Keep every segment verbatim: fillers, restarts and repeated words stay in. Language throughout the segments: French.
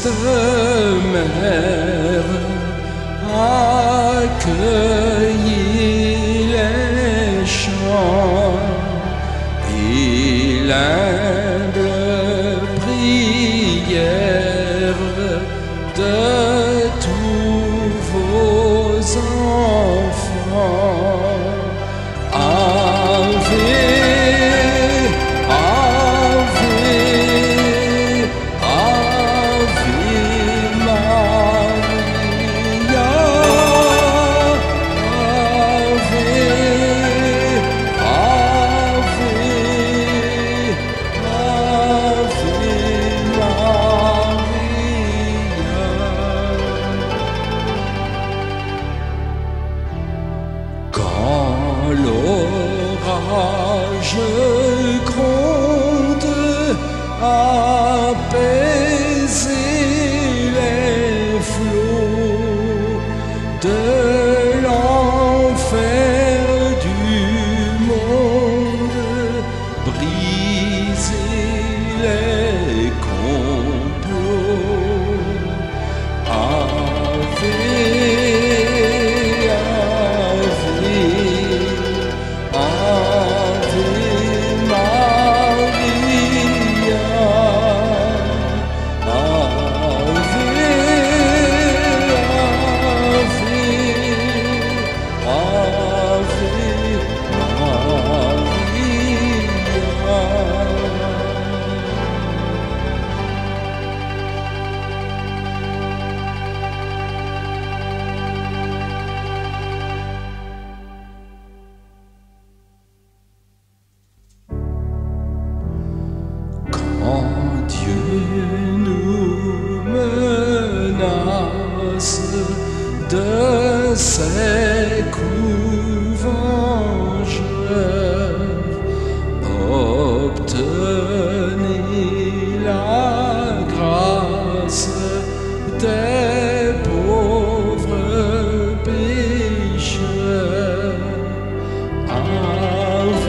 triste mère accueillit les chants et l'humble prière de tous vos enfants. Ave, Ave, Ave Maria, Ave, Ave, Ave Maria. Quand l'orage gronde, apaiser les flots de l'enfer du monde, briser les complots. Ave, Ave, Ave Maria, Ave, Ave, quand Dieu nous menace de ses coups vengeurs, obtenez la grâce des pauvres pécheurs. Ave,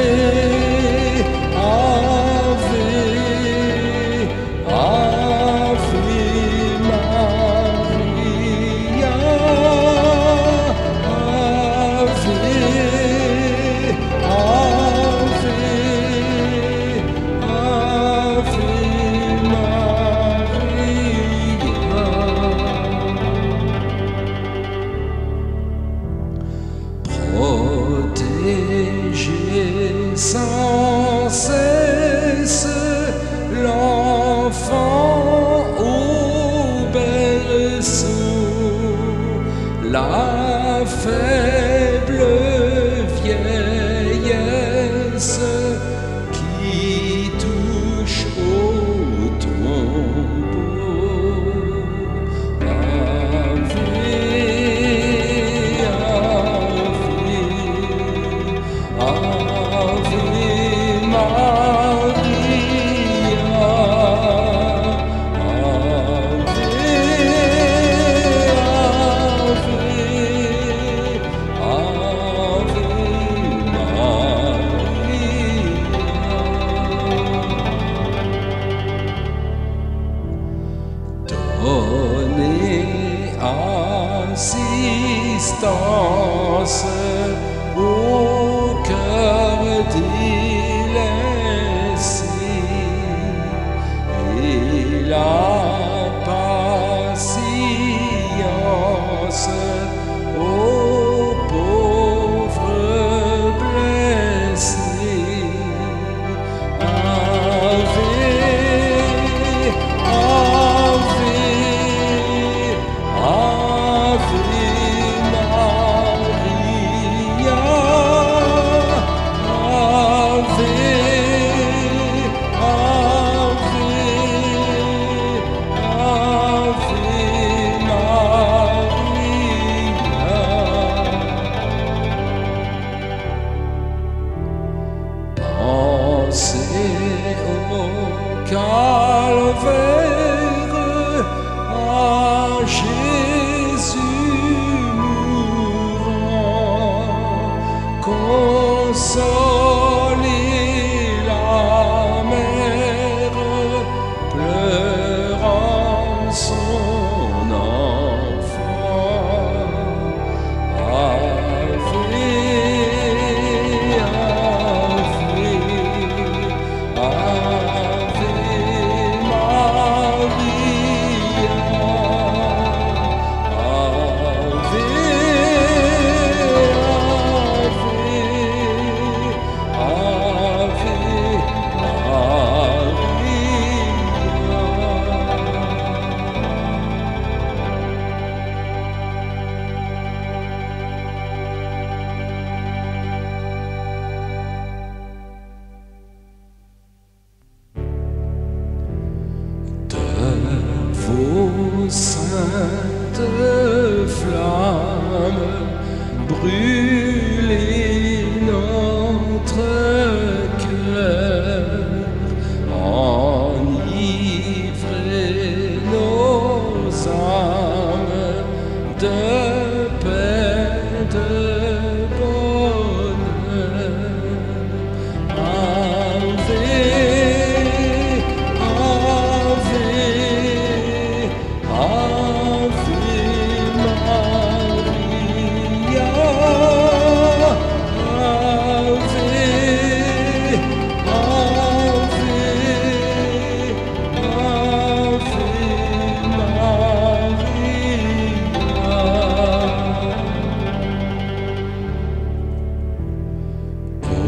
Ave, Ave Maria, Ave, Ave, Ave Maria. Protégez sans cesse l'enfant au berceau, la faible vieillesse qui touche au tombeau. Ave, Ave Maria, Ave, Ave, Ave Maria. Donnez assistance au cœur délaissé et la patience aux pauvres blessés. Ave, Ave, Ave Maria, Ave, Ave, Ave Maria. Pensez au calvaire, à Jésus mourant, consolez la mère pleurant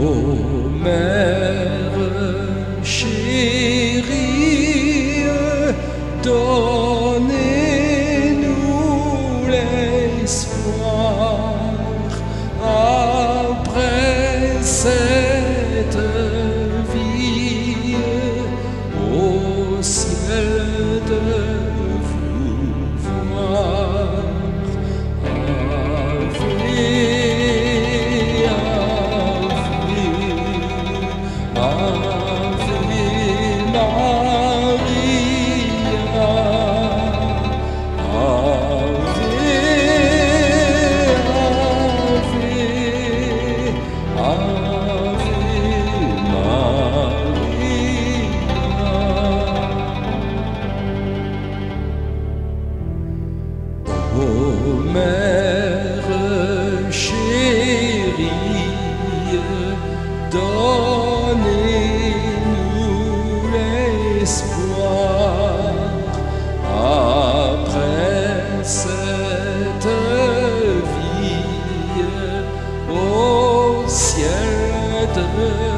Ô mère chérie, donnez-nous l'espoir après cette vie, au ciel de vous voir. Ô mère chérie, donnez-nous l'espoir après cette vie, au ciel de